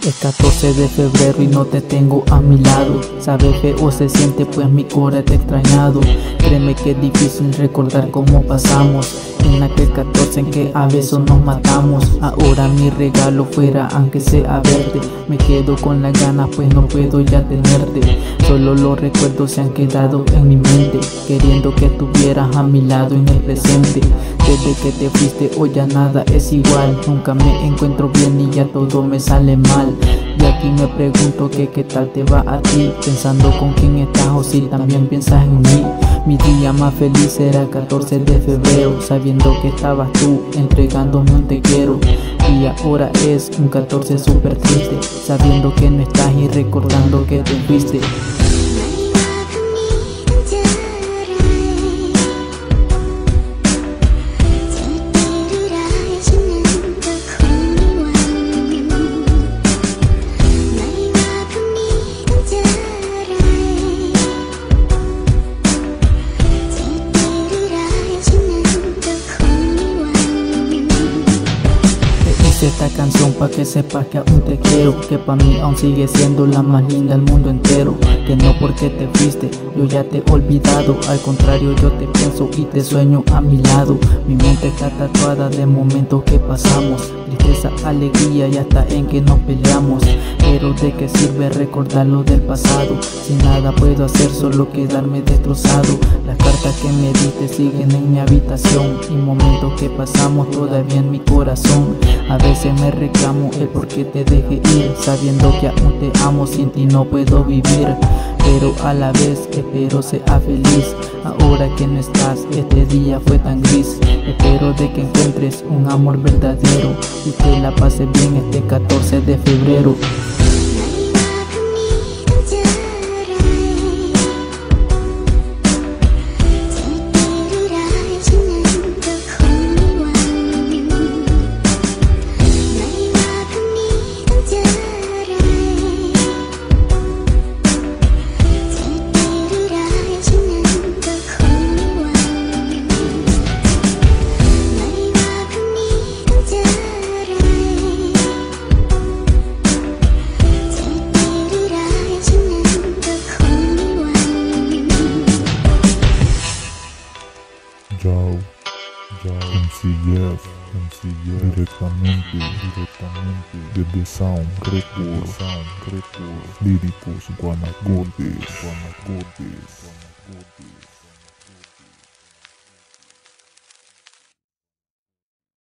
Es 14 de febrero y no te tengo a mi lado. Sabe feo se siente pues mi corazón te ha extrañado. Créeme que es difícil recordar cómo pasamos en aquel 14 en que a besos nos matamos. Ahora mi regalo fuera aunque sea verte. Me quedo con las ganas pues no puedo ya tenerte. Solo los recuerdos se han quedado en mi mente, queriendo que estuvieras a mi lado en el presente. Desde que te fuiste hoy ya nada es igual. Nunca me encuentro bien y ya todo me sale mal. Y aquí me pregunto que qué tal te va a ti, pensando con quién estás o si también piensas en mí. Mi día más feliz era el 14 de febrero, sabiendo que estabas tú entregándome un te quiero. Y ahora es un 14 súper triste, sabiendo que no estás y recordando que te fuiste. Esta canción pa' que sepas que aún te quiero, que pa' mí aún sigue siendo la más linda del mundo entero. Que no porque te fuiste yo ya te he olvidado, al contrario yo te pienso y te sueño a mi lado. Mi mente está tatuada de momentos que pasamos, tristeza, alegría y hasta en que nos peleamos. Pero de qué sirve recordar lo del pasado, si nada puedo hacer solo quedarme destrozado. Las cartas que me diste siguen en mi habitación y momentos que pasamos todavía en mi corazón. A veces me reclamo el por qué te dejé ir, sabiendo que aún te amo, sin ti no puedo vivir. Pero a la vez espero sea feliz, ahora que no estás, este día fue tan gris. Espero de que encuentres un amor verdadero y que la pases bien este 14 de febrero. MCF, directamente, desde Sound Records, Líricos Guanacotes.